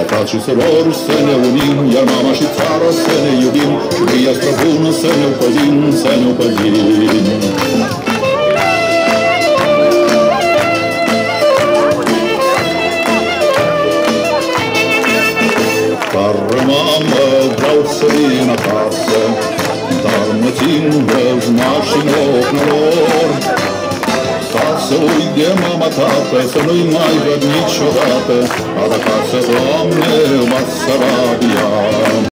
frați și surori să ne unim, iar mama și țara să ne iubim, și via străbună să ne păzim, să ne păzim. Dar mamă, vreau să vin acasă, dar mă țin vrăjmașii în ochii lor, ca să uit de mama, tată, să nu-i mai văd niciodată, dar acasă, Doamne, m-ați sărabia.